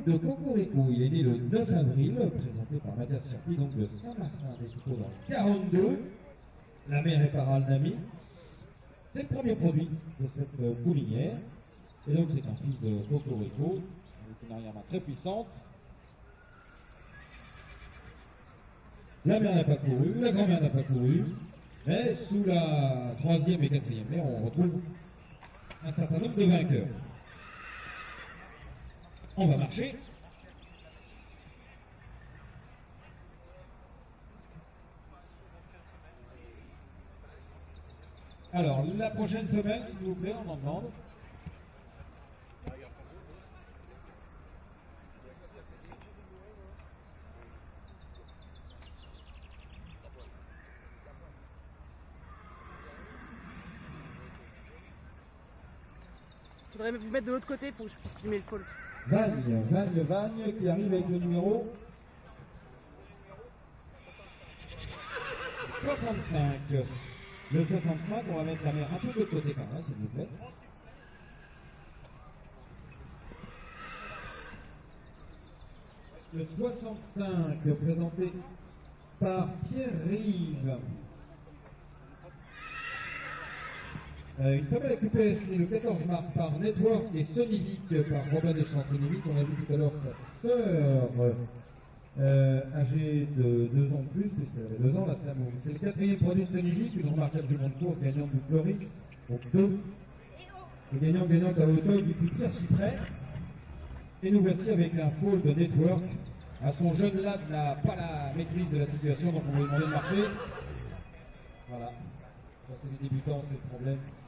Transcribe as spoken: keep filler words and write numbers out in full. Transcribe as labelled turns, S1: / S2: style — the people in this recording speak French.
S1: de Cocorico. Il est né le neuf avril, présenté par Mathias Serpi, donc de Saint-Martin-des-Châteaux dans le quarante-deux. La mère est par Al-Nami. C'est le premier produit de cette euh, poulinière. Et donc c'est un fils de Cocorico, avec une arrière-main très puissante. La mère n'a pas couru, la grand-mère n'a pas couru, mais sous la troisième et quatrième mère, on retrouve un certain nombre de vainqueurs. On va marcher. Alors, la prochaine femelle, s'il vous plaît, on en demande.
S2: Il faudrait vous mettre de l'autre côté pour que je puisse filmer le fall.
S1: Vagne, Vagne, Vagne, qui arrive avec le numéro soixante-cinq. Le soixante-cinq, on va mettre la mère un peu de l'autre côté par là, s'il vous plaît. Le soixante-cinq, présenté par Pierre-Rive. Euh, une femelle récupérée le quatorze mars par Network et Sonivic par Robin Deschamps. Sonivic, on a vu tout à l'heure sa sœur euh, âgée de deux ans de plus, puisqu'elle avait deux ans, la Samoum. C'est le quatrième produit de Sonivic, une remarquable jument de course gagnante du Floris, donc deux. Et gagnant gagnante à Hauteuil du prix Pierre Cyprès. Et nous voici avec un fall de Network. À son jeune lad n'a pas la maîtrise de la situation, donc on va lui demander de marcher. Voilà. Ça, c'est les débutants, c'est le problème.